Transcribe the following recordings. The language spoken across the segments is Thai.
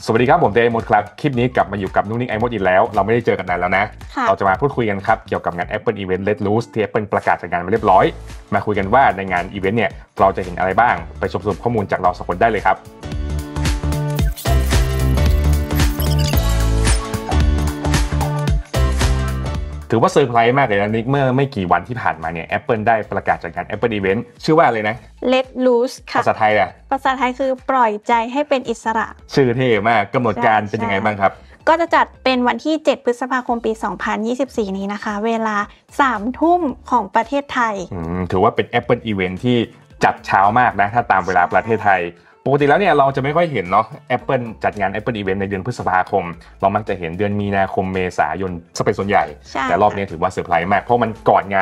สวัสดีครับผมเตมดครับคลิปนี้กลับมาอยู่กับนุ่งนิ่งไอมดอีกแล้วเราไม่ได้เจอกันนานแล้วนะเราจะมาพูดคุยกันครับเกี่ยวกับงาน Apple Event Let Loose ที่ Apple ประกาศจัดงานมาเรียบร้อยมาคุยกันว่าในงานอีเวนต์เนี่ยเราจะเห็นอะไรบ้างไปชมสรุปข้อมูลจากเราสองคนได้เลยครับถือว่าเซอร์ไพรส์มากเลยนะนิกเมื่อไม่กี่วันที่ผ่านมาเนี่ย Apple ได้ประกาศจัดงาน Apple Event ชื่อว่าอะไรนะ Let Loose ค่ะภาษาไทยอ่ะภาษาไทยคือปล่อยใจให้เป็นอิสระชื่อเท่มากกำหนดการเป็นยังไงบ้างครับก็จะจัดเป็นวันที่7พฤษภาคมปี2024นี้นะคะเวลา 3 ทุ่มของประเทศไทยถือว่าเป็น Apple Event ที่จัดเช้ามากนะถ้าตามเวลาประเทศไทยปกติแล้วเนี่ยเราจะไม่ค่อยเห็นเนาะ Apple จัดงาน Apple Event ในเดือนพฤษภาคมเรามักจะเห็นเดือนมีนาคมเมษายนซะเป็นส่วนใหญ่แต่รอบนี้ถือว่าเซอร์ไพรส์มากเพราะมันก่อนงาน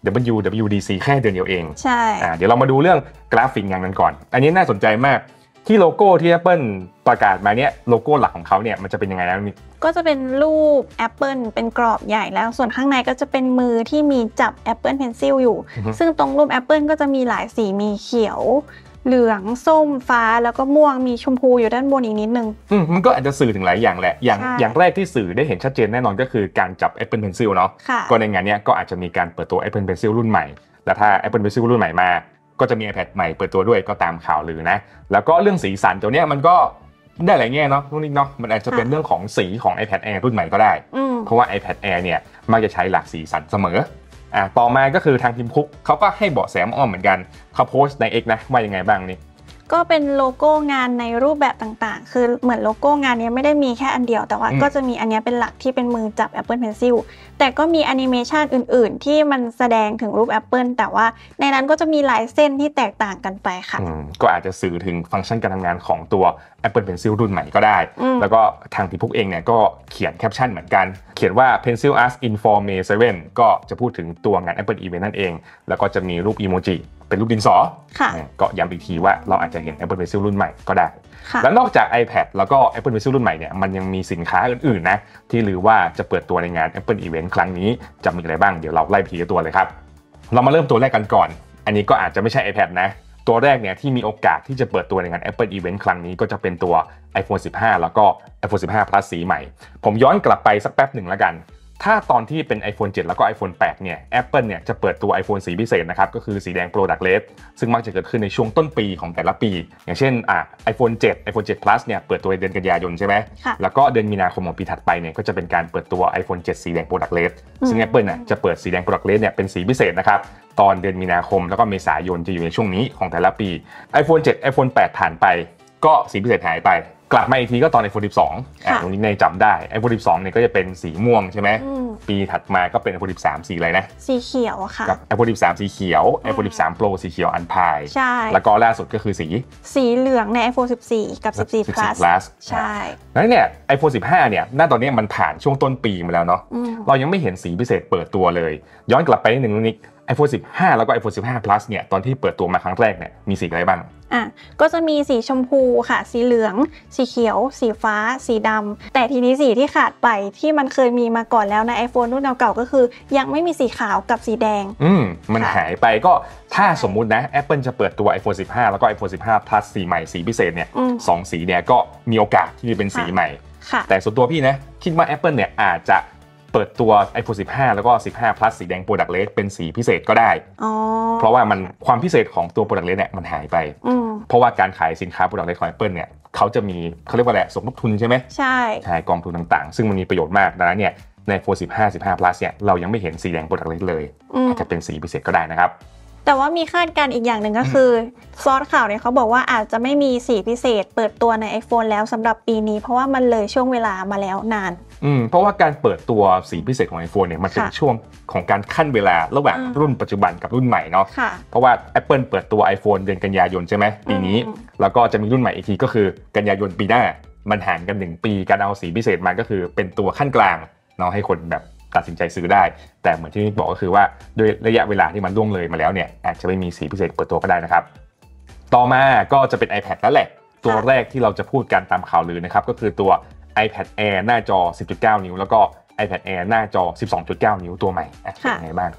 WWDC แค่เดือนเดียวเองใช่เดี๋ยวเรามาดูเรื่องกราฟิกงานกันก่อนอันนี้น่าสนใจมากที่โลโก้ที่ Apple ประกาศมาเนี่ยโลโก้หลักของเขาเนี่ยมันจะเป็นยังไงนะนี่ก็จะเป็นรูป Apple เป็นกรอบใหญ่แล้วส่วนข้างในก็จะเป็นมือที่มีจับ Apple Pencil อยู่ซึ่งตรงรูป Apple ก็จะมีหลายสีมีเขียวเหลืองส้มฟ้าแล้วก็ม่วงมีชมพูอยู่ด้านบนอีกนิดนึงมันก็อาจจะสื่อถึงหลายอย่างแหละอย่างแรกที่สื่อได้เห็นชัดเจนแน่นอนก็คือการจับ Apple Pencil เนาะก็ในงานนี้ก็อาจจะมีการเปิดตัว Apple Pencil รุ่นใหม่และถ้า Apple Pencil รุ่นใหม่มาก็จะมี iPad ใหม่เปิดตัวด้วยก็ตามข่าวลือนะแล้วก็เรื่องสีสันตัวเนี้ยมันก็ได้หลายแง่เนาะนิดเนาะมันอาจจะเป็นเรื่องของสีของ iPad Air รุ่นใหม่ก็ได้เพราะว่า iPad Air เนี่ยมักจะใช้หลากสีสันเสมอต่อมาก็คือทางทีมคุกเขาก็ให้เบาะแสอ้อมเหมือนกันเขาโพสต์ใน X นะว่ายังไงบ้างนี่ก็เป็นโลโก้งานในรูปแบบต่างๆคือเหมือนโลโก้งานนี้ไม่ได้มีแค่อันเดียวแต่ว่าก็จะมีอันนี้เป็นหลักที่เป็นมือจับ Apple Pencil แต่ก็มีแอนิเมชันอื่นๆที่มันแสดงถึงรูป Apple แต่ว่าในนั้นก็จะมีลายเส้นที่แตกต่างกันไปค่ะก็อาจจะสื่อถึงฟังก์ชันการทำงานของตัว Apple Pencil รุ่นใหม่ก็ได้แล้วก็ทางทีมพวกเองเนี่ยก็เขียนแคปชั่นเหมือนกันเขียนว่า Pencil as in for May 7ก็จะพูดถึงตัวงาน Apple Event นั่นเองแล้วก็จะมีรูปอีโมจิเป็นรูปดินสอก็ย้ำอีกทีว่าเราอาจจะเห็น Apple Pencil รุ่นใหม่ก็ได้แล้วนอกจาก iPad แล้วก็ Apple Pencil รุ่นใหม่เนี่ยมันยังมีสินค้าอื่นๆนะที่ลือว่าจะเปิดตัวในงาน Apple Event ครั้งนี้จะมีอะไรบ้างเดี๋ยวเราไล่ไปทีละตัวเลยครับเรามาเริ่มตัวแรกกันก่อนอันนี้ก็อาจจะไม่ใช่ iPad นะตัวแรกเนี่ยที่มีโอกาสที่จะเปิดตัวในงาน Apple Event ครั้งนี้ก็จะเป็นตัว iPhone 15 แล้วก็ iPhone 15 Plus สีใหม่ผมย้อนกลับไปสักแป๊บหนึ่งแล้วกันถ้าตอนที่เป็น iPhone 7 แล้วก็ iPhone 8 เนี่ย Apple เนี่ยจะเปิดตัว iPhone สีพิเศษนะครับก็คือสีแดง Product Red ซึ่งมักจะเกิดขึ้นในช่วงต้นปีของแต่ละปีอย่างเช่นiPhone 7 iPhone 7 Plus เนี่ยเปิดตัวในเดือนกันยายนใช่ไหมแล้วก็เดือนมีนาคมของปีถัดไปเนี่ยก็จะเป็นการเปิดตัว iPhone 7 สีแดง Product Red ซึ่ง Apple เนี่ยจะเปิดสีแดง Product Red เนี่ยเป็นสีพิเศษนะครับตอนเดือนมีนาคมแล้วก็เมษายนจะอยู่ในช่วงนี้ของแต่ละปี iPhone 7 iPhone 8 ผ่านไปก็สีพิเศษหายไปกลับมาอีกทีก็ตอน iPhone 12ตรงนี้ในจำได้ iPhone 12เนี่ยก็จะเป็นสีม่วงใช่ไหมปีถัดมาก็เป็น iPhone 13 สีอะไรนะสีเขียวค่ะกับ iPhone 13 สีเขียว iPhone 13 Pro สีเขียวอันพายใช่แล้วก็ล่าสุดก็คือสีเหลืองใน iPhone 14 กับ 14 Plus ใช่แล้วเนี่ย iPhone 15 เนี่ยณตอนนี้มันผ่านช่วงต้นปีมาแล้วเนาะเรายังไม่เห็นสีพิเศษเปิดตัวเลยย้อนกลับไปนิดนึงนิก iPhone 15 แล้วก็ iPhone 15 Plus เนี่ยตอนที่เปิดตัวมาครั้งแรกเนี่ยมีสีอะไรบ้างก็จะมีสีชมพูค่ะสีเหลืองสีเขียวสีฟ้าสีดำแต่ทีนี้สีที่ขาดไปที่มันเคยมีมาก่อนแล้วใน iPhone รุ่นเก่าๆก็คือยังไม่มีสีขาวกับสีแดงมันหายไปก็ถ้าสมมุตินะ Apple จะเปิดตัว iPhone 15 แล้วก็ iPhone 15 Plus สีใหม่สีพิเศษเนี่ย2สีเนี่ยก็มีโอกาสที่จะเป็นสีใหม่แต่ส่วนตัวพี่นะคิดว่า Apple เนี่ยอาจจะเปิดตัว iPhone 15 แล้วก็15 Plus สีแดง Product Red เป็นสีพิเศษก็ได้เพราะว่ามันความพิเศษของตัว Product Red เนี่ยมันหายไปเพราะว่าการขายสินค้า Product Red ของ Apple เนี่ยเขาจะมีเขาเรียกว่าอะไรสมทบทุนใช่ไหมใช่กองทุนต่างๆซึ่งมันมีประโยชน์มากดังนั้นเนี่ยใน iPhone 15 Plus เนี่ยเรายังไม่เห็นสีแดง Product Red เลยอาจจะเป็นสีพิเศษก็ได้นะครับแต่ว่ามีคาดการณ์อีกอย่างหนึ่งก็คือซอสข่าวเนี่ยเขาบอกว่าอาจจะไม่มีสีพิเศษเปิดตัวใน iPhone แล้วสำหรับปีนี้เพราะว่ามันเลยช่วงเวลามาแล้วนานเพราะว่าการเปิดตัวสีพิเศษของ iPhone เนี่ยมันเป็นช่วงของการขั้นเวลาระหว่างรุ่นปัจจุบันกับรุ่นใหม่เนาะเพราะว่า Apple เปิดตัว iPhone เดือนกันยายนใช่ไหมปีนี้แล้วก็จะมีรุ่นใหม่อีกทีก็คือกันยายนปีหน้ามันห่างกัน1ปีการเอาสีพิเศษมาก็คือเป็นตัวขั้นกลางเนาะให้คนแบบตัดสินใจซื้อได้แต่เหมือนที่บอกก็คือว่าด้วยระยะเวลาที่มันล่วงเลยมาแล้วเนี่ยอาจจะไม่มีสีพิเศษเปิดตัวก็ได้นะครับต่อมาก็จะเป็น iPad แล้วแหละตัวแรกที่เราจะพูดกันตามข่าวลือนะครับก็คือตัว iPad Air หน้าจอ 10.9 นิ้วแล้วก็ iPad Air หน้าจอ 12.9 นิ้วตัวใหม่เป็นยังไงบ้าง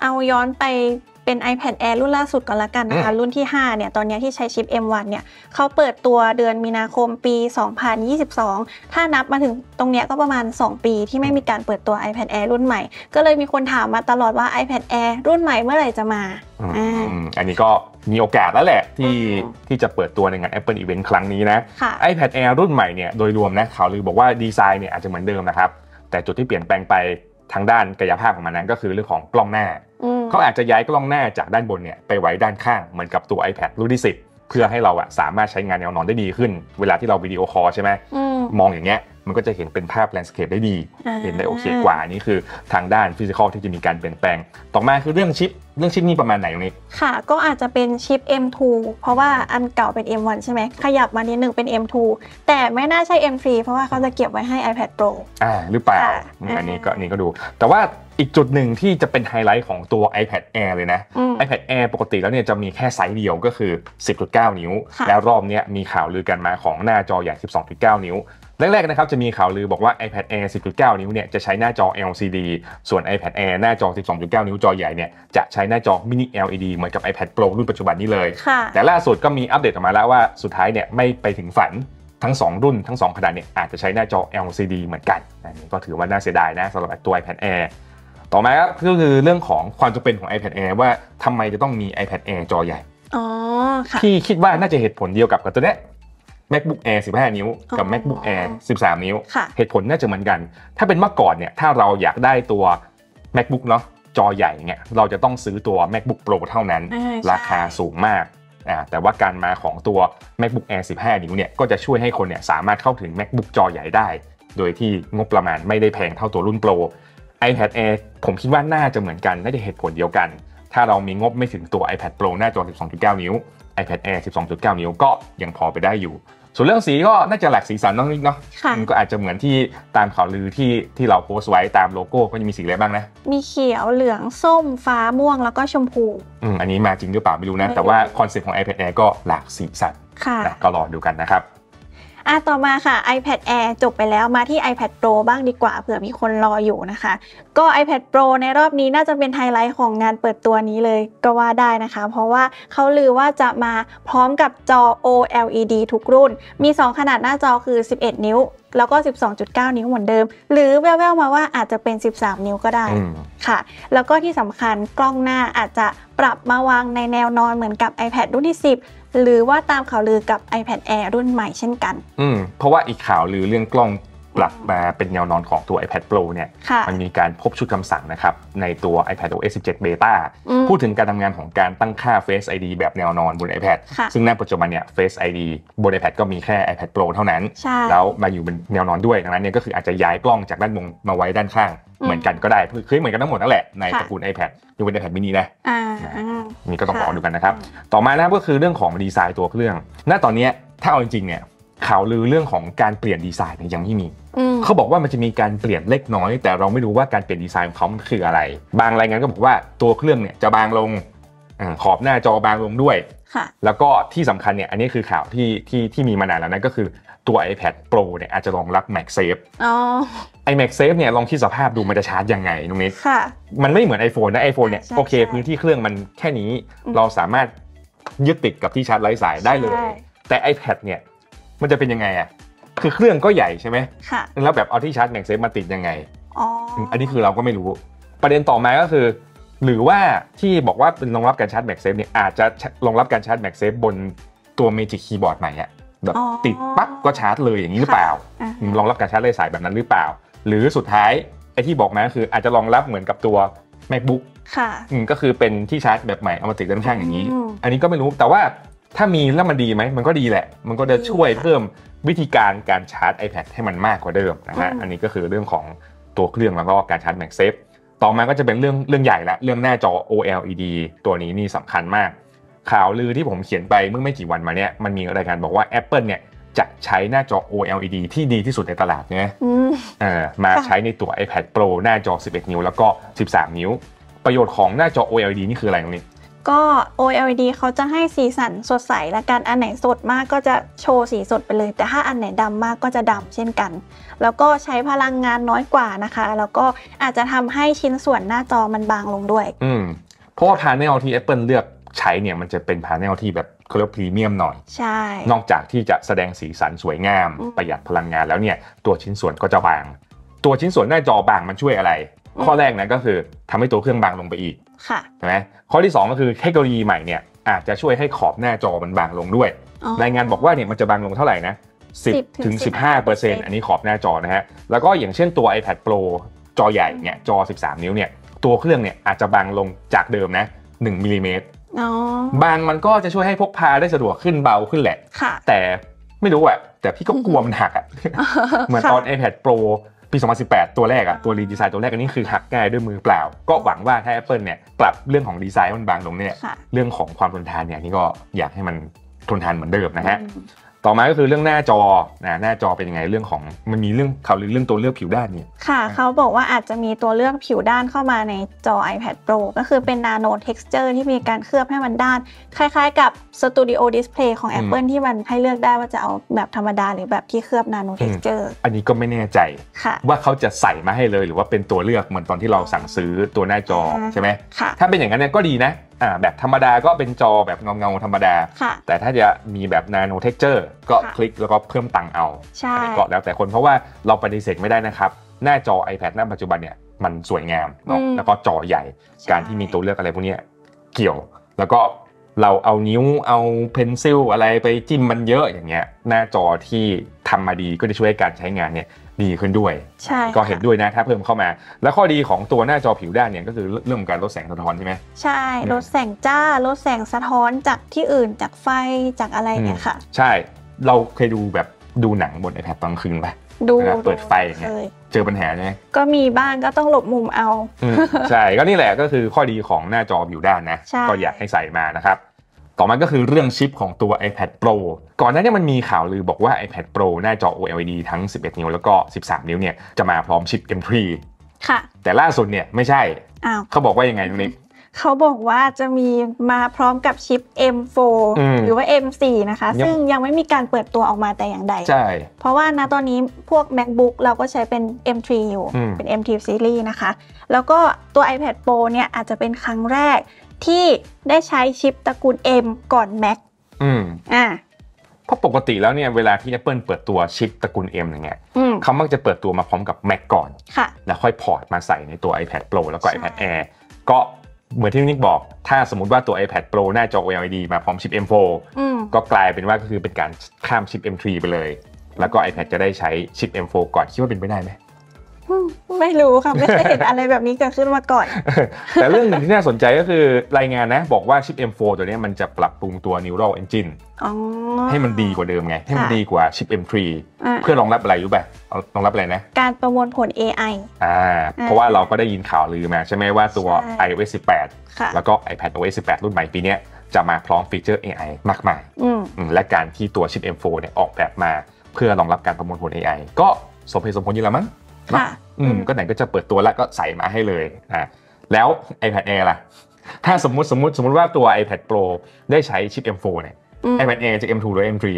เอาย้อนไปเป็น iPad Air รุ่นล่าสุดก่อนละกันนะคะรุ่นที่5เนี่ยตอนนี้ที่ใช้ชิป M1 เนี่ยเขาเปิดตัวเดือนมีนาคมปี 2022ถ้านับมาถึงตรงเนี้ยก็ประมาณ2ปีที่ไม่มีการเปิดตัว iPad Air รุ่นใหม่ก็เลยมีคนถามมาตลอดว่า iPad Air รุ่นใหม่เมื่อไหร่จะมาอันนี้ก็มีโอกาสแล้วแหละที่จะเปิดตัวในงาน Apple Event ครั้งนี้นะ iPad Air รุ่นใหม่เนี่ยโดยรวมนะข่าวลือบอกว่าดีไซน์เนี่ยอาจจะเหมือนเดิมนะครับแต่จุดที่เปลี่ยนแปลงไปทางด้านกายภาพของมันนั้นก็คือเรื่องของกล้องหน้าเขาอาจจะย้ายกล้องหน้าจากด้านบนเนี่ยไปไว้ด้านข้างเหมือนกับตัว iPad รุ่นที่10เพื่อให้เราสามารถใช้งานแนวนอนได้ดีขึ้นเวลาที่เราวิดีโอคอลใช่ไหมมองอย่างเงี้ยมันก็จะเห็นเป็นภาพแลนด์สเคปได้ดีเห็นได้โอเคกว่านี่คือทางด้านฟิสิกอลที่จะมีการเปลี่ยนแปลงต่อมาคือเรื่องชิปนี่ประมาณไหนตรงนี้ค่ะก็อาจจะเป็นชิป M2 เพราะว่าอันเก่าเป็น M1 ใช่ไหมขยับมานิดนึงเป็น M2 แต่ไม่น่าใช่ M3 เพราะว่าเขาจะเก็บไว้ให้ iPad Pro หรือเปล่าอันนี้ก็ดูแต่ว่าอีกจุดหนึ่งที่จะเป็นไฮไลท์ของตัว iPad Air เลยนะ iPad Air ปกติแล้วเนี่ยจะมีแค่ไซส์เดียวก็คือ 10.9 นิ้วแล้วรอบนี้มีข่าวลือกันมาของหน้าจอใหญ่ 12.9 นิ้วแรกๆนะครับจะมีข่าวลือบอกว่า iPad Air 10.9 นิ้วเนี่ยจะใช้หน้าจอ LCD ส่วน iPad Air หน้าจอ 12.9 นิ้วจอใหญ่เนี่ยจะใช้หน้าจอ Mini LED เหมือนกับ iPad Pro รุ่นปัจจุบันนี้เลยแต่ล่าสุดก็มีอัปเดตออกมาแล้วว่าสุดท้ายเนี่ยไม่ไปถึงฝันทั้ง2รุ่นทั้ง2ขนาดเนี่ยอาจจะใช้หน้าจอ LCD เหมือนกันอันนี้ก็ถือว่าน่าเสียดายนะสำหรับตัว iPad Air ต่อมาครับก็คือเรื่องของความจำเป็นของ iPad Air ว่าทำไมจะต้องมี iPad Air จอใหญ่ที่คิดว่าน่าจะเหตุผลเดียวกับตัวเนี้ยMacBook Air 15 นิ้วกับ MacBook Air 13 นิ้วเหตุผลน่าจะเหมือนกันถ้าเป็นเมื่อก่อนเนี่ยถ้าเราอยากได้ตัว MacBook เนาะจอใหญ่เนี่ยเราจะต้องซื้อตัว MacBook Pro เท่านั้นราคาสูงมากแต่ว่าการมาของตัว MacBook Air 15 นิ้วเนี่ยก็จะช่วยให้คนเนี่ยสามารถเข้าถึง MacBook จอใหญ่ได้โดยที่งบประมาณไม่ได้แพงเท่าตัวรุ่น Pro iPad Air ผมคิดว่าน่าจะเหมือนกันน่าจะเหตุผลเดียวกันถ้าเรามีงบไม่ถึงตัว iPad Pro หน้าจอ 12.9 นิ้ว iPad Air 12.9 นิ้วก็ยังพอไปได้อยู่ส่วนเรื่องสีก็น่าจะหลากสีสันน้องนิกเนาะมันก็อาจจะเหมือนที่ตามข่าวลือที่เราโพสต์ไว้ตามโลโก้ก็จะมีสีอะไรบ้างนะมีเขียวเหลืองส้มฟ้าม่วงแล้วก็ชมพูอันนี้มาจริงหรือเปล่าไม่รู้นะแต่ว่าคอนเซ็ปต์ของ iPad Air ก็หลากสีสันก็รอดูกันนะครับต่อมาค่ะ iPad Air จบไปแล้วมาที่ iPad Pro บ้างดีกว่าเผื่อมีคนรออยู่นะคะก็ iPad Pro ในรอบนี้น่าจะเป็นไฮไลท์ของงานเปิดตัวนี้เลยก็ว่าได้นะคะเพราะว่าเขาลือว่าจะมาพร้อมกับจอ OLED ทุกรุ่นมี2ขนาดหน้าจอคือ11นิ้วแล้วก็ 12.9 นิ้วเหมือนเดิมหรือแว่วๆมาว่าอาจจะเป็น13นิ้วก็ได้ค่ะแล้วก็ที่สำคัญกล้องหน้าอาจจะปรับมาวางในแนวนอนเหมือนกับ iPad รุ่นที่10หรือว่าตามข่าวลือกับ iPad Air รุ่นใหม่เช่นกันเพราะว่าอีกข่าวลือเรื่องกล้องปรับมาเป็นแนวนอนของตัว iPad Pro เนี่ยมันมีการพบชุดคำสั่งนะครับในตัว iPadOS 17 Beta พูดถึงการทำงานของการตั้งค่า Face ID แบบแนวนอนบน iPad ซึ่งในปัจจุบันเนี่ย Face ID บน iPad ก็มีแค่ iPad Pro เท่านั้นแล้วมาอยู่บนแนวนอนด้วยดังนั้นเนี่ยก็คืออาจจะย้ายกล้องจากด้านบนมาไว้ด้านข้างเหมือนกันก็ได้คือเหมือนกันทั้งหมดนั่นแหละในตระกูล iPad ยกเว้น iPad mini นะนี่ก็ต้องรอดูกันนะครับต่อมานะก็คือเรื่องของดีไซน์ตัวเครื่องณตอนนี้ถ้าเอาจริงๆเนี่ยข่าวลือเรื่องของการเปลี่ยนดีไซน์ยังไม่มีเขาบอกว่ามันจะมีการเปลี่ยนเล็กน้อยแต่เราไม่รู้ว่าการเปลี่ยนดีไซน์ของเขาคืออะไรบางรายงานก็บอกว่าตัวเครื่องเนี่ยจะบางลงขอบหน้าจอบางลงด้วยแล้วก็ที่สำคัญเนี่ยอันนี้คือข่าวที่มีมานานแล้วนะก็คือตัว iPad Pro เนี่ยอาจจะรองรับ MagSafe MagSafe เนี่ยลองคิดสภาพดูมันจะชาร์จยังไงตรงนี้มันไม่เหมือน iPhone นะ iPhone เนี่ยโอเคพื้นที่เครื่องมันแค่นี้เราสามารถยึดติดกับที่ชาร์จไร้สายได้เลยแต่ iPad เนี่ยมันจะเป็นยังไงอ่ะคือเครื่องก็ใหญ่ใช่ไหมแล้วแบบเอาที่ชาร์จ MagSafe มาติดยังไงอันนี้คือเราก็ไม่รู้ประเด็นต่อมาก็คือหรือว่าที่บอกว่าเป็นรองรับการชาร์จ MagSafe เนี่ยอาจจะรองรับการชาร์จ MagSafe บนตัว Magic Keyboard ใหม่อ่ะแบบติดปั๊บก็ชาร์จเลยอย่างนี้หรือเปล่ารองรับการชาร์จไร้สายแบบนั้นหรือเปล่าหรือสุดท้ายไอ้ที่บอกมาคืออาจจะรองรับเหมือนกับตัว MacBook ก็คือเป็นที่ชาร์จแบบใหม่เอามาติดด้านข้างอย่างนี้อันนี้ก็ไม่รู้แต่ว่าถ้ามีแล้วมันดีไหมมันก็ดีแหละมันก็จะช่วยเพิ่มวิธีการชาร์จ iPad ให้มันมากกว่าเดิมนะฮะอันนี้ก็คือเรื่องของตัวเครื่องแล้วก็การชาร์จ MagSafe ต่อมาก็จะเป็นเรื่องใหญ่ละเรื่องหน้าจอ OLED ตัวนี้นี่สำคัญมากข่าวลือที่ผมเขียนไปเมื่อไม่กี่วันมาเนี่ยมันมีรายงานบอกว่า Apple เนี่ยจะใช้หน้าจอ OLED ที่ดีที่สุดในตลาดเนี่ยมาใช้ในตัว iPad Pro หน้าจอ11นิ้วแล้วก็13นิ้วประโยชน์ของหน้าจอ OLED นี่คืออะไรตรงนี้ก็ OLED เขาจะให้สีสันสดใสและกันอันไหนสดมากก็จะโชว์สีสดไปเลยแต่ถ้าอันไหนดำมากก็จะดำเช่นกันแล้วก็ใช้พลังงานน้อยกว่านะคะแล้วก็อาจจะทำให้ชิ้นส่วนหน้าจอมันบางลงด้วยเพราะว่าพาเนลที่ Apple เลือกใช้เนี่ยมันจะเป็นพาเนลที่แบบเขาเรียกพรีเมียมหน่อยใช่นอกจากที่จะแสดงสีสันสวยงามประหยัดพลังงานแล้วเนี่ยตัวชิ้นส่วนก็จะบางตัวชิ้นส่วนหน้าจอบางมันช่วยอะไรข้อแรกนะก็คือทำให้ตัวเครื่องบางลงไปอีกใช่ไหมข้อที่2ก็คือเทคโนโลยีใหม่เนี่ยอาจจะช่วยให้ขอบหน้าจอมันบางลงด้วยรายงานบอกว่าเนี่ยมันจะบางลงเท่าไหร่นะ10-15% อันนี้ขอบหน้าจอนะฮะแล้วก็อย่างเช่นตัว iPad Pro จอใหญ่เนี่ยจอ13นิ้วเนี่ยตัวเครื่องเนี่ยอาจจะบางลงจากเดิมนะ1มิลลิเมตรบางมันก็จะช่วยให้พกพาได้สะดวกขึ้นเบาขึ้นแหละแต่ไม่รู้อ่ะแต่พี่ก็กลัวมันหักอ่ะเหมือนตอน iPad Pro ปี2018ตัวแรกอ่ะตัวรีดีไซน์ตัวแรกอันนี้คือหักง่ายด้วยมือเปล่าก็หวังว่าถ้า Apple เนี่ยปรับเรื่องของดีไซน์มันบางลงเนี่ยเรื่องของความทนทานเนี่ยนี่ก็อยากให้มันทนทานเหมือนเดิมนะฮะต่อมาก็คือเรื่องหน้าจอหน้าจอเป็นยังไงเรื่องของมันมีเรื่องข่าวลือเรื่องตัวเลือกผิวด้านนี่ค่ะเขาบอกว่าอาจจะมีตัวเลือกผิวด้านเข้ามาในจอ iPad Pro ก็คือเป็น Nano Texture ที่มีการเคลือบให้มันด้านคล้ายๆกับ Studio Display ของ Apple ที่มันให้เลือกได้ว่าจะเอาแบบธรรมดาหรือแบบที่เคลือบ Nano Texture อันนี้ก็ไม่แน่ใจว่าเขาจะใส่มาให้เลยหรือว่าเป็นตัวเลือกเหมือนตอนที่เราสั่งซื้อตัวหน้าจอใช่ไหมถ้าเป็นอย่างนั้นก็ดีนะแบบธรรมดาก็เป็นจอแบบเงาธรรมดาแต่ถ้าจะมีแบบ Nano Texture ก็คลิกแล้วก็เพิ่มตังค์เอาก็แล้วแต่คนเพราะว่าเราปฏิเสธไม่ได้นะครับหน้าจอ iPad ณปัจจุบันเนี่ยมันสวยงามเนาะแล้วก็จอใหญ่การที่มีตัวเลือกอะไรพวกนี้เกี่ยวแล้วก็เราเอานิ้วเอาเพนซิลอะไรไปจิ้มมันเยอะอย่างเงี้ยหน้าจอที่ทำมาดีก็จะช่วยให้การใช้งานเนี่ยดีขึ้นด้วยก็เห็นด้วยนะถ้าเพิ่มเข้ามาแล้วข้อดีของตัวหน้าจอผิวด้านเนี่ยก็คือเรื่องของการลดแสงสะท้อนใช่ไหมใช่ลดแสงจ้าลดแสงสะท้อนจากที่อื่นจากไฟจากอะไรเนี่ยค่ะใช่เราเคยดูหนังบน iPad ตอนกลางคืนป่ะดูเปิดไฟเนี่ยเจอปัญหาใช่ไหมก็มีบ้างก็ต้องหลบมุมเอาใช่ก็นี่แหละก็คือข้อดีของหน้าจอผิวด้านนะก็อยากให้ใส่มานะครับต่อมาก็คือเรื่องชิปของตัว iPad Pro ก่อนหน้านี้มันมีข่าวลือบอกว่า iPad Pro หน้าจอ OLED ทั้ง11นิ้วแล้วก็13นิ้วเนี่ยจะมาพร้อมชิป M3 ค่ะแต่ล่าสุดเนี่ยไม่ใช่เขาบอกว่ายังไงตรงนี้เขาบอกว่าจะมีมาพร้อมกับชิป M4 หรือว่า M4 นะคะซึ่งยังไม่มีการเปิดตัวออกมาแต่อย่างใดใช่เพราะว่าณตอนนี้พวก MacBook เราก็ใช้เป็น M3 อยู่เป็น M3 Series นะคะแล้วก็ตัว iPad Pro เนี่ยอาจจะเป็นครั้งแรกที่ได้ใช้ชิปตระกูล M ก่อน Mac เพราะปกติแล้วเนี่ยเวลาที่ Apple เปิดตัวชิปตระกูล M อย่างเงี้ยเขามักจะเปิดตัวมาพร้อมกับ Mac ก่อนแล้วค่อยพอร์ตมาใส่ในตัว iPad Pro แล้วก็ iPad Air ก็เหมือนที่นิกบอกถ้าสมมุติว่าตัว iPad Pro หน้าจอ OLED มาพร้อมชิป M4 ก็กลายเป็นว่าก็คือเป็นการข้ามชิป M3 ไปเลยแล้วก็ iPad จะได้ใช้ชิป M4 ก่อนคิดว่าเป็นไปได้ไหมไม่รู้ค่ะไม่เคยเห็นอะไรแบบนี้เกิดขึ้นมาก่อนแต่เรื่องหนึ่งที่น่าสนใจก็คือรายงานนะบอกว่าชิป M4 ตัวนี้มันจะปรับปรุงตัว Neural Engine ให้มันดีกว่าเดิมไงให้มันดีกว่าชิป M3 เพื่อรองรับอะไรรู้ป่ะรองรับอะไรนะการประมวลผล AI เพราะว่าเราก็ได้ยินข่าวลือมาใช่ไหมว่าตัว iOS 18แล้วก็ iPadOS 18รุ่นใหม่ปีนี้จะมาพร้อมฟีเจอร์ AI มากมายและการที่ตัวชิป M4 เนี่ยออกแบบมาเพื่อรองรับการประมวลผล AI ก็สมเหตุสมผลอยู่แล้วมั้งก็ไหนก็จะเปิดตัวแล้วก็ใส่มาให้เลยแล้ว iPad Air ล่ะถ้าสมมุติว่าตัว iPad Pro ได้ใช้ชิป M4 เนี่ย iPad Air จะ M2 หรือ M3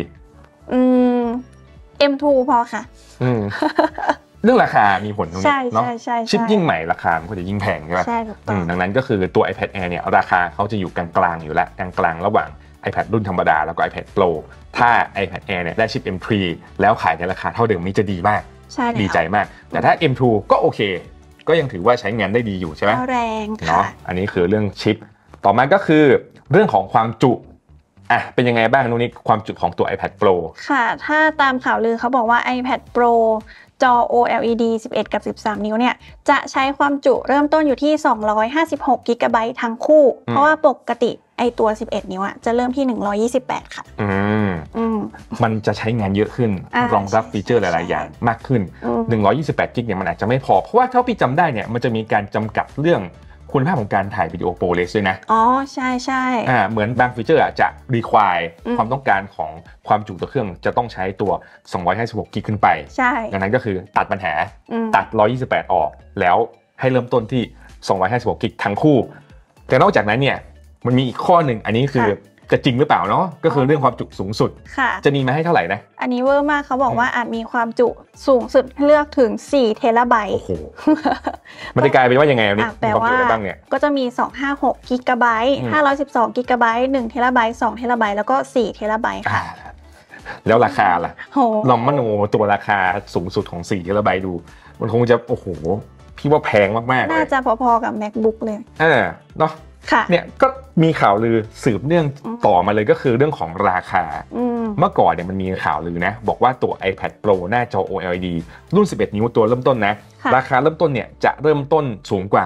M2 พอค่ะเรื่องราคามีผลตรงนี้เนาะชิปยิ่งใหม่ราคามันก็จะยิ่งแพงใช่ไหมดังนั้นก็คือตัว iPad Air เนี่ยราคาเขาจะอยู่กลางๆอยู่แล้วกลางๆระหว่าง iPad รุ่นธรรมดาแล้วก็ iPad Pro ถ้า iPad Air เนี่ยได้ชิป M3 แล้วขายในราคาเท่าเดิมนี่จะดีมากดีใจมากแต่ถ้า M2 ก็โอเคก็ยังถือว่าใช้งานได้ดีอยู่ใช่ไหมแรงเนาะอันนี้คือเรื่องชิปต่อมาก็คือเรื่องของความจุเป็นยังไงบ้างนุ้ยความจุของตัว iPad Pro ค่ะถ้าตามข่าวลือเขาบอกว่า iPad Pro จอ OLED 11 กับ 13 นิ้วเนี่ยจะใช้ความจุเริ่มต้นอยู่ที่256 GB ทั้งคู่เพราะว่าปกติไอตัว11นิ้วจะเริ่มที่128ค่ะมันจะใช้งานเยอะขึ้นรองรับฟีเจอร์หลายๆอย่างมากขึ้น128 GB เนี่ยมันอาจจะไม่พอเพราะว่าเท่าที่จำได้เนี่ยมันจะมีการจำกัดเรื่องคุณภาพของการถ่ายวิดีโอโปรเรสด้วยนะใช่เหมือนบางฟีเจอร์จะrequire ความต้องการของความจุตัวเครื่องจะต้องใช้ตัว256 GB ขึ้นไปดังนั้นก็คือตัดปัญหาตัด128ออกแล้วให้เริ่มต้นที่256 GB ทั้งคู่แต่นอกจากนั้นเนี่ยมันมีอีกข้อหนึ่งอันนี้คือจะจริงหรือเปล่าเนาะก็คือเรื่องความจุสูงสุดจะมีมาให้เท่าไหร่นะอันนี้เวอร์มากเขาบอกว่าอาจมีความจุสูงสุดเลือกถึง4 เทราไบต์โอ้โหมันจะกลายเป็นว่ายังไงอันนี้แปลว่าก็จะมี256กิกะไบต์512กิกะไบต์1 เทราไบต์2 เทราไบต์แล้วก็4 เทราไบต์ค่ะแล้วราคาล่ะลองมโนตัวราคาสูงสุดของ4 เทราไบต์ดูมันคงจะโอ้โหพี่ว่าแพงมากๆเลยน่าจะพอๆกับ MacBook เลยเนาะเนี่ยก็มีข่าวลือสืบเนื่องต่อมาเลยก็คือเรื่องของราคาเมื่อก่อนเนี่ยมันมีข่าวลือนะบอกว่าตัว iPad Pro หน้าจอ OLED รุ่น11 นิ้วตัวเริ่มต้นนะราคาเริ่มต้นเนี่ยจะเริ่มต้นสูงกว่า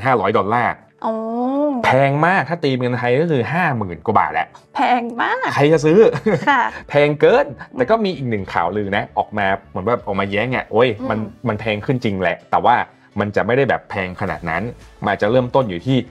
$1,500 แพงมากถ้าตีเป็นเงินไทยก็คือ 50,000 กว่าบาทแหละแพงมากใครจะซื้อแพงเกินแต่ก็มีอีกหนึ่งข่าวลือนะออกมาเหมือนว่าออกมาแย้งโอ้ยมันแพงขึ้นจริงแหละแต่ว่ามันจะไม่ได้แบบแพงขนาดนั้นมันจะเริ่มต้นอยู่ที่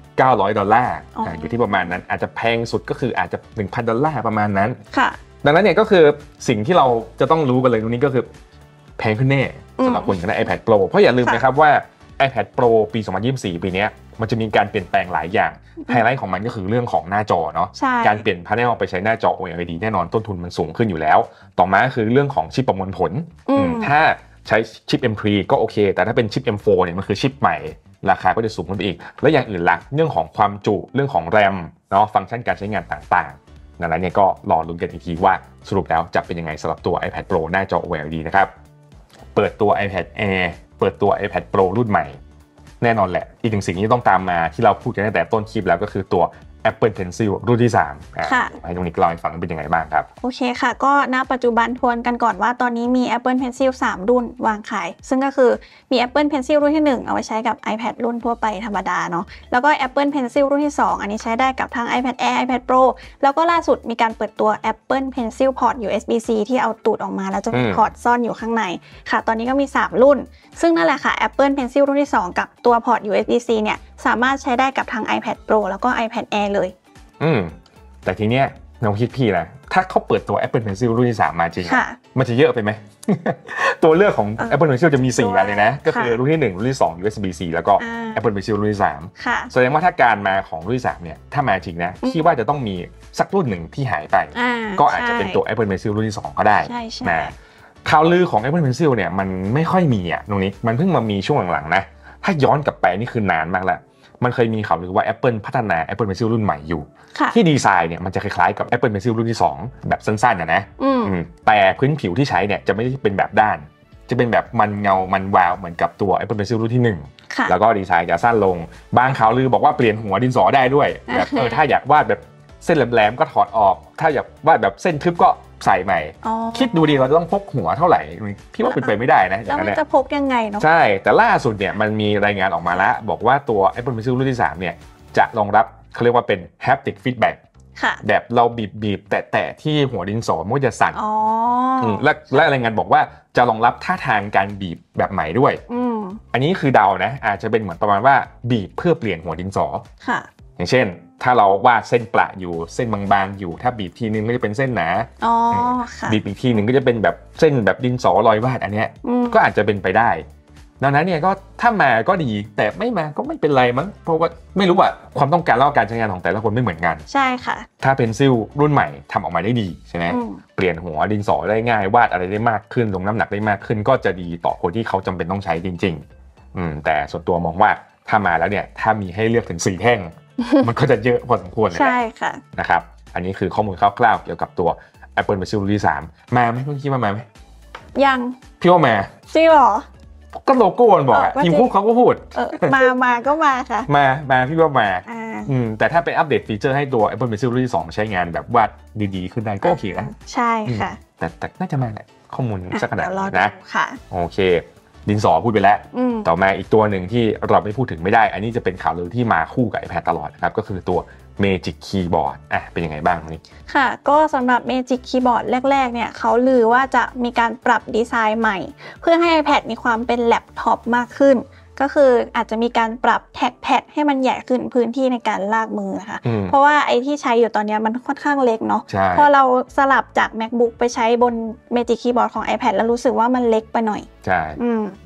$900อยู่ที่ประมาณนั้นอาจจะแพงสุดก็คืออาจจะ$1,000ประมาณนั้นดังนั้นเนี่ยก็คือสิ่งที่เราจะต้องรู้กันเลยตรงนี้ก็คือแพงขึ้นแน่สำหรับคนที่ได้ iPad Pro เพราะอย่าลืมนะครับว่า iPad Pro ปี 2024 ปีนี้มันจะมีการเปลี่ยนแปลงหลายอย่างไฮไลท์ของมันก็คือเรื่องของหน้าจอเนาะการเปลี่ยนพาเนลไปใช้หน้าจอ OLED แน่นอนต้นทุนมันสูงขึ้นอยู่แล้วต่อมาคือเรื่องของชิปประมวลผลถ้าใช้ชิป M3 ก็โอเคแต่ถ้าเป็นชิป M4 เนี่ยมันคือชิปใหม่ราคาก็จะสูงขึ้นไปอีกและอย่างอื่นล่ะเรื่องของความจุเรื่องของแรมเนาะฟังก์ชันการใช้งานต่างๆดังนั้นเนี่ยก็รอลุ้นกันอีกทีว่าสรุปแล้วจะเป็นยังไงสำหรับตัว iPad Pro หน้าจอ OLED นะครับเปิดตัว iPad Air เปิดตัว iPad Pro รุ่นใหม่แน่นอนแหละอีกหนึ่งสิ่งที่ต้องตามมาที่เราพูดกันตั้งแต่ต้นคลิปแล้วก็คือตัว Apple Pencil รุ่นที่3ให้ตรงนี้เล่าให้ฟังเป็นยังไงบ้างครับโอเคค่ะก็ณปัจจุบันทวนกันก่อนว่าตอนนี้มี Apple Pencil 3 รุ่นวางขายซึ่งก็คือมี Apple Pencil รุ่นที่1เอาไว้ใช้กับ iPad รุ่นทั่วไปธรรมดาเนาะแล้วก็ Apple Pencil รุ่นที่2อันนี้ใช้ได้กับทั้ง iPad Air iPad Pro แล้วก็ล่าสุดมีการเปิดตัว Apple Pencil Port USB-C ที่เอาตูดออกมาแล้วจะมีพอร์ตซ่อนอยู่ข้างในค่ะตอนนี้ก็มี3รุ่นซึ่งนั่นแหละค่ะ Apple Pencil รุ่นที่2กับตัวพอร์ต USB-C เนี่ยสามารถใช้ได้กับทั้ง iPad Pro แล้วก็ iPad Air เลยแต่ทีเนี้ยน้องคิดพี่นะถ้าเขาเปิดตัว Apple Pencil รุ่นที่3มาจริงมันจะเยอะไปไหม ตัวเลือกของ Apple Pencil จะมี4อันเลยนะก็คือรุ่นที่1รุ่นที่2 USB-C แล้วก็ Apple Pencil รุ่นที่3แสดงว่าถ้าการมาของรุ่นที่3เนี่ยถ้ามาจริงนะพี่ว่าจะต้องมีสักรุ่นหนึ่งที่หายไปก็อาจจะเป็นตัว Apple Pencil รุ่นที่2ก็ได้นะข่าวลือของ Apple Pencil เนี่ยมันไม่ค่อยมีตรงนี้มันเพิ่งมามีช่วงหลังๆนะถ้าย้อนกลับไปนี่คือนานมากแล้วมันเคยมีข่าวลือว่า Apple พัฒนา Apple Pencil รุ่นใหม่อยู่ที่ดีไซน์เนี่ยมันจะคล้ายๆกับ Apple Pencil รุ่นที่2แบบสั้นๆนะแต่พื้นผิวที่ใช้เนี่ยจะไม่ได้เป็นแบบด้านจะเป็นแบบมันเงามันวาวเหมือนกับตัว Apple Pencil รุ่นที่1แล้วก็ดีไซน์จะสั้นลงบางข่าวลือบอกว่าเปลี่ยนหัวดินสอได้ด้วยแบบถ้าอยากวาดแบบเส้นแหลมๆก็ถอดออกถ้าอยากวาดแบบเส้นทึบก็ใส่ใหม่คิดดูดีเราจะต้องพกหัวเท่าไหร่พี่ว่าเป็นไปไม่ได้นะแล้วมันจะพกยังไงเนาะใช่แต่ล่าสุดเนี่ยมันมีรายงานออกมาแล้วบอกว่าตัว Apple Pencil รุ่นที่3เนี่ยจะรองรับเขาเรียกว่าเป็น haptic feedback แบบเราบีบแตะที่หัวดินสอมันก็จะสั่นและรายงานบอกว่าจะรองรับท่าทางการบีบแบบใหม่ด้วยอันนี้คือเดานะอาจจะเป็นเหมือนประมาณว่าบีบเพื่อเปลี่ยนหัวดินสออย่างเช่นถ้าเราวาดเส้นประอยู่เส้นบางๆอยู่ถ้าบีบทีนึงก็จะเป็นเส้นหนาบีบอีกทีนึงก็จะเป็นแบบเส้นแบบดินสอรอยวาดอันเนี้ยก็อาจจะเป็นไปได้ดังนั้นเนี่ยก็ถ้ามาก็ดีแต่ไม่มาก็ไม่เป็นไรมั้งเพราะว่าไม่รู้ว่าความต้องการและการใช้งานของแต่ละคนไม่เหมือนกันใช่ค่ะถ้าเพนซิลรุ่นใหม่ทำออกมาได้ดีใช่ไหมเปลี่ยนหัวดินสอได้ง่ายวาดอะไรได้มากขึ้นลงน้ำหนักได้มากขึ้นก็จะดีต่อคนที่เขาจำเป็นต้องใช้จริงๆแต่ส่วนตัวมองว่าถ้ามาแล้วเนี่ยถ้ามีให้เลือกถึง4แท่งมันก็จะเยอะพอสมควรเลยใช่ค่ะนะครับอันนี้คือข้อมูลคร่าวๆเกี่ยวกับตัว Apple Pencil รุ่นที่3มาไหมคุณคิดว่ามาไหมยังพี่ว่ามาจริงเหรอก็โลโก้มันบอกทีมพูดเขาก็พูดมาก็มาค่ะมาพี่ว่ามาแต่ถ้าไปอัปเดตฟีเจอร์ให้ตัว Apple Pencil รุ่นที่2ใช้งานแบบวาดดีๆขึ้นได้ก็โอเคนะใช่ค่ะแต่น่าจะมาแหละข้อมูลสักขนาดนะโอเคดินสอพูดไปแล้วต่อมาอีกตัวหนึ่งที่เราไม่พูดถึงไม่ได้อันนี้จะเป็นข่าวลือที่มาคู่กับ iPad ตลอดนะครับก็คือตัว Magic Keyboard เป็นยังไงบ้างนี่ค่ะก็สำหรับ Magic Keyboard แรกๆเนี่ยเขาลือว่าจะมีการปรับดีไซน์ใหม่เพื่อให้ iPad มีความเป็นแล็ปท็อปมากขึ้นก็คืออาจจะมีการปรับแท็กแพดให้มันใหญ่ขึ้นพื้นที่ในการลากมือนะคะเพราะว่าไอ้ที่ใช้อยู่ตอนนี้มันค่อนข้างเล็กเนาะพอเราสลับจาก MacBook ไปใช้บน Magic Keyboard ของ iPad แล้วรู้สึกว่ามันเล็กไปหน่อยใช่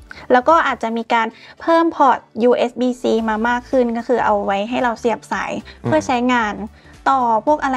แล้วก็อาจจะมีการเพิ่มพอร์ต USB-C มามากขึ้นก็คือเอาไว้ให้เราเสียบสายเพื่อใช้งานต่อพวกอะไร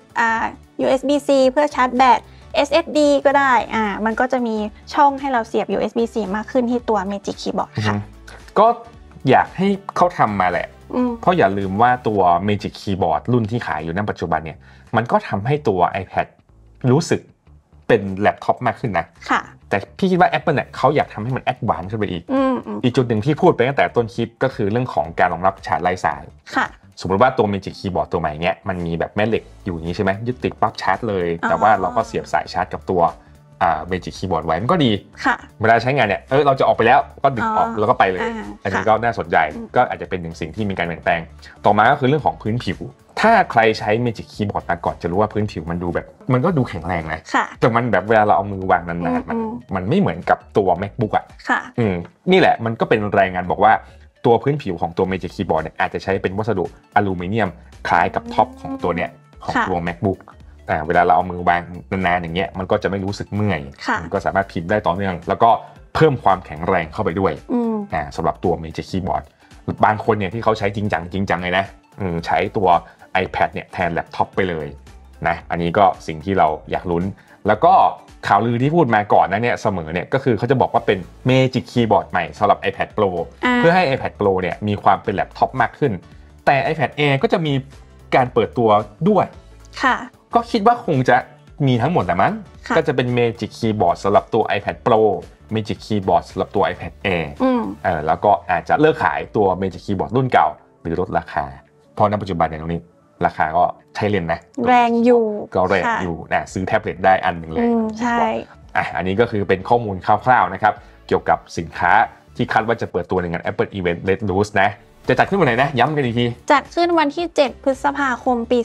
USB-C เพื่อชาร์จแบต SSD ก็ได้มันก็จะมีช่องให้เราเสียบ USB-C มากขึ้นที่ตัว Magic Keyboard ค่ะก็อยากให้เขาทำมาแหละเพราะอย่าลืมว่าตัว Magic Keyboard รุ่นที่ขายอยู่ณปัจจุบันเนี่ยมันก็ทำให้ตัว iPad รู้สึกเป็นแล็ปท็อปมากขึ้นนะแต่พี่คิดว่า Apple เนี่ยเขาอยากทำให้มันแอดวานซ์ขึ้นไปอีกจุดหนึ่งที่พูดไปตั้งแต่ต้นคลิปก็คือเรื่องของการรองรับชาร์จไร้สายสมมติว่าตัว Magic Keyboard ตัวใหม่เนี่ยมันมีแบบแม่เหล็กอยู่อย่างนี้ใช่ไหมยึดติดปลั๊กชาร์จเลยแต่ว่าเราก็เสียบสายชาร์จกับตัวMagic Keyboard ไว้มันก็ดีเวลาใช้งานเนี่ยเราจะออกไปแล้วก็ดึงออกแล้วก็ไปเลยอันนี้ก็น่าสนใจก็อาจจะเป็นหนึ่งสิ่งที่มีการเปลี่ยนแปลงต่อมาก็คือเรื่องของพื้นผิวถ้าใครใช้ Magic Keyboard มาก่อนจะรู้ว่าพื้นผิวมันดูแบบมันก็ดูแข็งแรงนะแต่มันแบบเวลาเราเอามือวางนานๆมันไม่เหมือนกับตัว MacBook นี่แหละมันก็เป็นรายงานบอกว่าตัวพื้นผิวของตัว Magic Keyboard เนี่ยอาจจะใช้เป็นวัสดุอลูมิเนียมคล้ายกับท็อปของตัวเนี่ยของตัว MacBookเวลาเราเอามือวางนานๆอย่างเงี้ยมันก็จะไม่รู้สึกเมื่อยมันก็สามารถพิมพ์ได้ต่อเนื่องแล้วก็เพิ่มความแข็งแรงเข้าไปด้วยสำหรับตัว Magic Keyboard บางคนเนี่ยที่เขาใช้จริงจังเลยนะใช้ตัว iPad เนี่ยแทนแล็ปท็อปไปเลยนะอันนี้ก็สิ่งที่เราอยากลุ้นแล้วก็ข่าวลือที่พูดมาก่อนนะเนี่ยเสมอเนี่ยก็คือเขาจะบอกว่าเป็น Magic Keyboard ใหม่สำหรับ iPad Pro เพื่อให้ iPad Pro เนี่ยมีความเป็นแล็ปท็อปมากขึ้นแต่ iPad Air ก็จะมีการเปิดตัวด้วยก็คิดว่าคงจะมีทั้งหมดแหละมั้งก็จะเป็น Magic Keyboard สำหรับตัว iPad Pro Magic Keyboard สำหรับตัว iPad Air แล้วก็อาจจะเลิกขายตัว Magic Keyboard รุ่นเก่าหรือลดราคาเพราะณปัจจุบันเนี่ยตรงนี้ราคาก็ใช้เล่นนะแรงอยู่ก็แรงอยู่นะซื้อแท็บเล็ตได้อันนึงเลยใช่อันนี้ก็คือเป็นข้อมูลคร่าวๆนะครับเกี่ยวกับสินค้าที่คาดว่าจะเปิดตัวในงาน Apple Event Let Loose นะจะจัดขึ้นวันไหนนะย้ำกันอีกทีจัดขึ้นวันที่7พฤษภาคมปี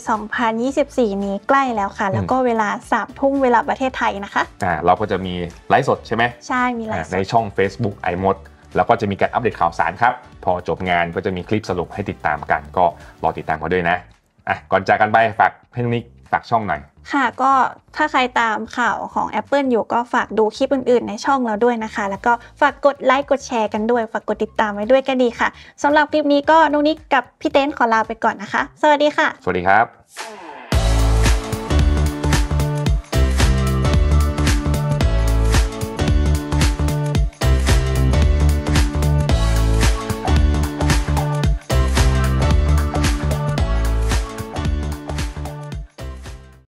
2024นี้ใกล้แล้วค่ะแล้วก็เวลา 3 ทุ่มเวลาประเทศไทยนะคะเราก็จะมีไลฟ์สดใช่ไหมใช่มีไลฟ์สดในช่อง Facebook iMod แล้วก็จะมีการอัปเดตข่าวสารครับพอจบงานก็จะมีคลิปสรุปให้ติดตามกันก็รอติดตามกันด้วยนะก่อนจากกันไปฝากให้นิกฝากช่องหน่อยค่ะก็ถ้าใครตามข่าวของ Apple อยู่ก็ฝากดูคลิปอื่นๆในช่องเราด้วยนะคะแล้วก็ฝากกดไลค์กดแชร์กันด้วยฝากกดติดตามไว้ด้วยก็ดีค่ะสำหรับคลิปนี้ก็นุนิกกับพี่เต้นขอลาไปก่อนนะคะสวัสดีค่ะสวัสดีครับ